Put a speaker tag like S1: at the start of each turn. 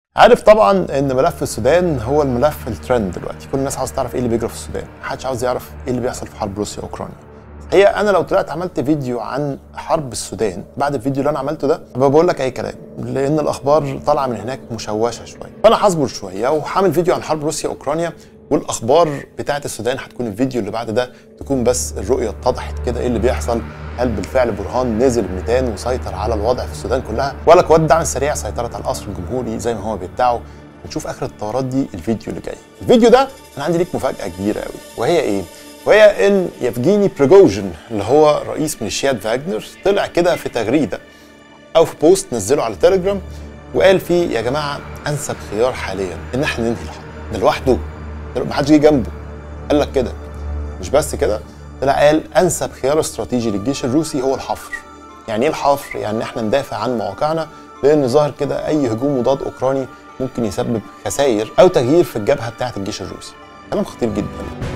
S1: عارف طبعا ان ملف السودان هو الملف الترند دلوقتي، كل الناس عاوز تعرف ايه اللي بيجرى في السودان، محدش عاوز يعرف ايه اللي بيحصل في حرب روسيا واوكرانيا. هي انا لو طلعت عملت فيديو عن حرب السودان بعد الفيديو اللي انا عملته ده بقول لك اي كلام، لان الاخبار طالعه من هناك مشوشه شويه، فانا هصبر شويه وهعمل فيديو عن حرب روسيا واوكرانيا، والاخبار بتاعه السودان هتكون الفيديو اللي بعد ده، تكون بس الرؤيه اتضحت كده ايه اللي بيحصل، هل بالفعل برهان نزل الميدان وسيطر على الوضع في السودان كلها، ولا قوات الدعم السريع سيطرت على القصر الجمهوري زي ما هو بيدعوا. نشوف اخر الطورات دي الفيديو اللي جاي. الفيديو ده انا عندي ليك مفاجاه كبيره قوي، وهي ايه؟ وهي ان يفجيني بريغوجين اللي هو رئيس ميليشيات فاجنر طلع كده في تغريده او في بوست نزله على تليجرام وقال فيه يا جماعه انسب خيار حاليا ان احنا ننهي الحرب. ده لوحده، ما حدش جه جنبه، قال لك كده. مش بس كده، طلع قال انسب خيار استراتيجي للجيش الروسي هو الحفر. يعني ايه الحفر؟ يعني ان احنا ندافع عن مواقعنا، لان ظاهر كده اي هجوم مضاد اوكراني ممكن يسبب خسائر او تغيير في الجبهه بتاعه الجيش الروسي. كلام خطير جدا.